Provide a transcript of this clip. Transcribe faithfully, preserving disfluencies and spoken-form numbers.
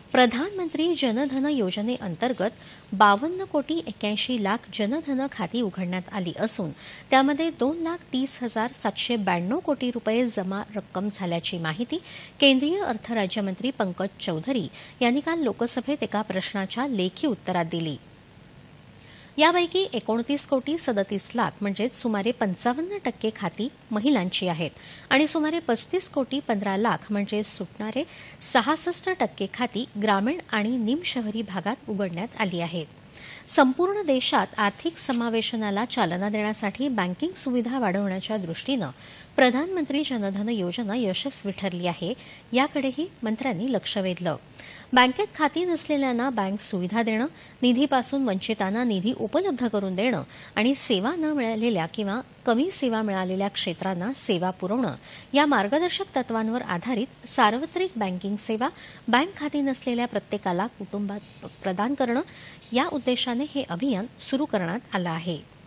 प्रधानमंत्री जनधन योजनेअंतर्गत बावन्न कोटी एक्क्याऐंशी लाख जनधन खाती उघडण्यात आली असून त्यामध्ये दोन लाख तीस हजार सातशे ब्याण्णव कोटी रुपये जमा रक्कम झाल्याची माहिती केंद्रीय अर्थ राज्यमंत्री पंकज चौधरी यांनी काल लोकसभेत एका प्रश्नाच्या लेखी उत्तरात दिली। यापैकी एकोणतीस कोटी सदतीस लाख म्हणजेच सुमारे पंचावन्न टक्के खाती महिलांची आहेत आणि सुमारे पस्तीस कोटी पंधरा लाख म्हणजे सुटणारे सहासष्ट टक्के खाती ग्रामीण आणि निमशहरी भागात उघडण्यात आली आहेत। संपूर्ण देशात आर्थिक समावेशनाला चालना देण्यासाठी बँकिंग सुविधा वाढवण्याच्या दृष्टीनं प्रधानमंत्री जनधन योजना यशस्वी ठरली आहे, याकडेही मंत्र्यांनी लक्ष वेधलं। बँकेत खाती नसलेल्यांना बँक सुविधा देणं, निधीपासून वंचितांना निधी उपलब्ध करून देणं आणि सेवा न मिळालेल्या किंवा कमी सेवा मिळालेल्या क्षेत्रांना सेवा पुरवणं या मार्गदर्शक तत्वांवर आधारित सार्वत्रिक बँकिंग सेवा बँक खाती नसलेल्या प्रत्येकाला कुटुंबात प्रदान करणं या उद्देशाने हे अभियान सुरू करण्यात आलं आहे।